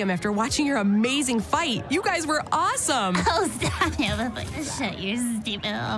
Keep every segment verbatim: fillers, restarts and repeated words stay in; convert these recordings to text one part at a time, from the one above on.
stadium after watching your amazing fight. You guys were awesome. Oh, stop it. I would like to shut your stupid up.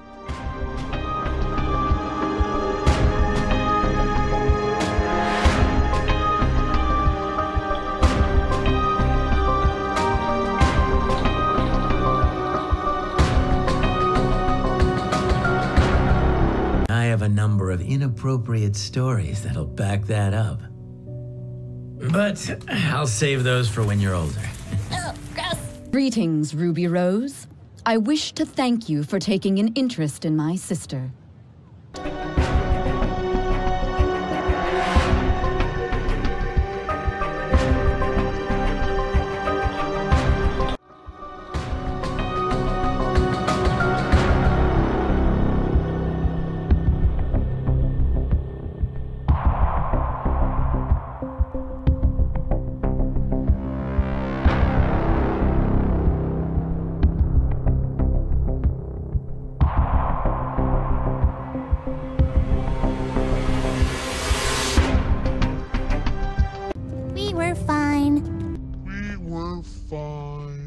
I have a number of inappropriate stories that'll back that up. But I'll save those for when you're older. Oh, gross. Greetings, Ruby Rose. I wish to thank you for taking an interest in my sister. We were fine. We were fine.